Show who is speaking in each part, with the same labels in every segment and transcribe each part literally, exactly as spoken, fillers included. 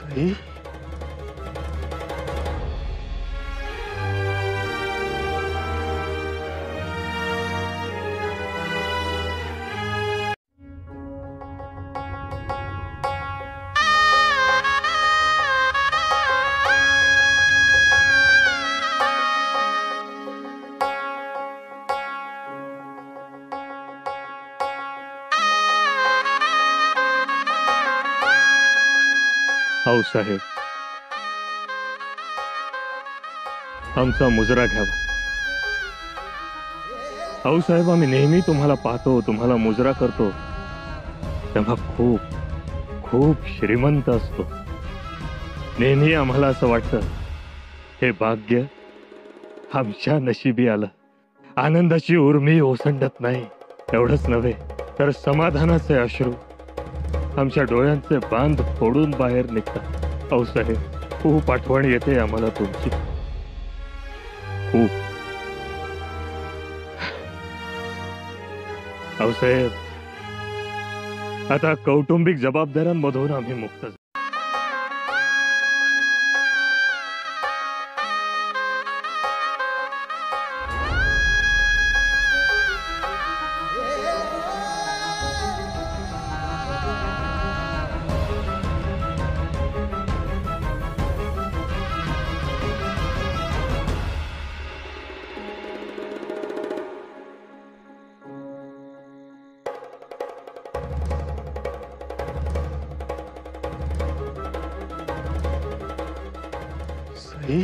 Speaker 1: सई साहेब आमचा मुजरा घ्यावा। आऊ साहेब आम्ही नेहमी तुम्हाला पाहतो, तुम्हाला मुजरा करतो, तेव्हा खूप खूप श्रीमंत असतो। नेहमी आम्हाला असं वाटतं हे भाग्य आमच्या नशिबी आलं। आनंदाची उर्मी ओसंडत नाही, एवढंच नव्हे तर समाधानाचे अश्रू आमच्या डोळ्यांचे बांध फोडून बाहेर निघतात। औ साहेब खूप आठवण येते आम्हाला तुमची, खूप। औ साहेब आता कौटुंबिक जबाबदाऱ्यांमधून आम्ही मुक्त झालो। सई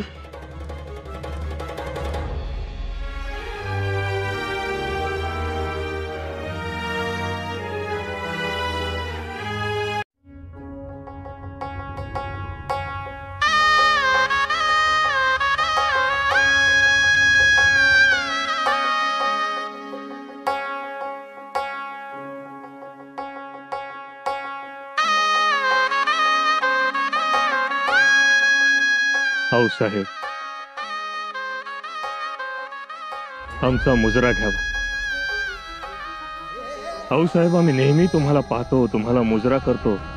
Speaker 1: औ साहेब आमचा मुजरा घ्यावा। आऊ साहेब आम्ही नेहमी तुम्हाला पाहतो, तुम्हाला मुजरा करतो,